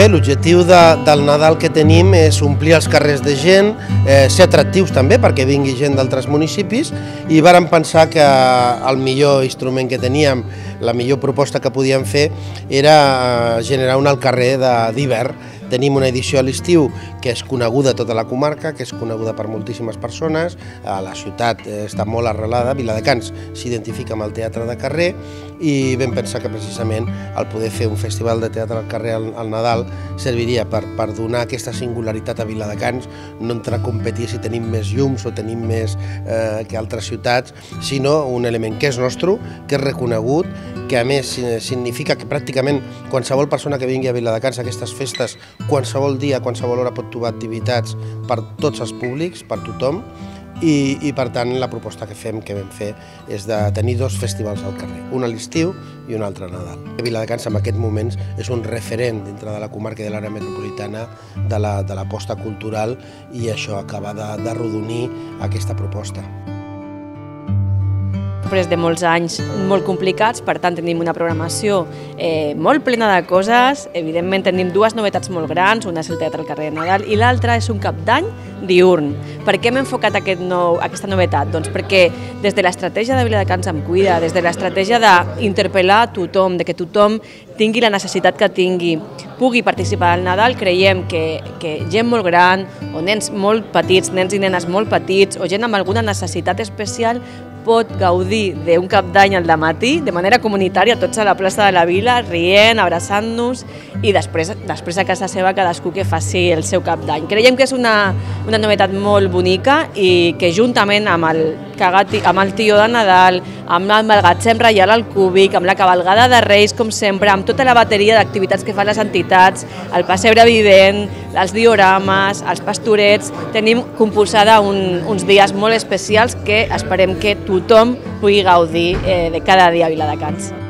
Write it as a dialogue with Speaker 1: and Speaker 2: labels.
Speaker 1: Bé, l'objectiu del Nadal que tenim és omplir els carrers de gent, ser atractius també perquè vingui gent d'altres municipis, i vàrem pensar que el millor instrument que teníem, la millor proposta que podíem fer era generar un alt carrer d'hivern. Tenim una edició a l'estiu que és coneguda a tota la comarca, que és coneguda per moltíssimes persones, la ciutat està molt arrelada, Viladecans s'identifica amb el teatre de carrer, i vam pensar que precisament el poder fer un festival de teatre al carrer al Nadal serviria per donar aquesta singularitat a Viladecans, no entrar a competir si tenim més llums o tenim més que altres ciutats, sinó un element que és nostre, que és reconegut, que a més significa que pràcticament qualsevol persona que vingui a Viladecans a aquestes festes, qualsevol dia, qualsevol hora pot trobar activitats per tots els públics, per tothom, i per tant la proposta que vam fer és de tenir dos festivals al carrer, un a l'estiu i un altre a Nadal. Viladecans en aquests moments és un referent dintre de la comarca i de l'àrea metropolitana de l'aposta cultural, i això acaba d'arrodonir aquesta proposta.
Speaker 2: Després de molts anys molt complicats, per tant tenim una programació molt plena de coses. Evidentment tenim dues novetats molt grans, una és el Teatre al carrer de Nadal i l'altra és un cap d'any diürn. Per què hem enfocat aquesta novetat? Doncs perquè des de l'estratègia de Viladecans em cuida, des de l'estratègia d'interpel·lar a tothom, de que tothom tingui la necessitat que tingui, pugui participar al Nadal, creiem que gent molt gran o nens molt petits, nens i nenes molt petits o gent amb alguna necessitat especial pot gaudir d'un cap d'any al dematí de manera comunitària, tots a la plaça de la Vila, rient, abraçant-nos, i després a casa seva cadascú que faci el seu cap d'any. Creiem que és una novetat molt bonica i que juntament amb el Tió de Nadal, amb el Magatzem Reial al Cúbic, amb la cavalgada de Reis, com sempre, amb tota la bateria d'activitats que fan les entitats, el pessebre vivent, els diorames, els pastorets, tenim compulsada uns dies molt especials que esperem que tothom pugui gaudir de cada dia a Viladecans.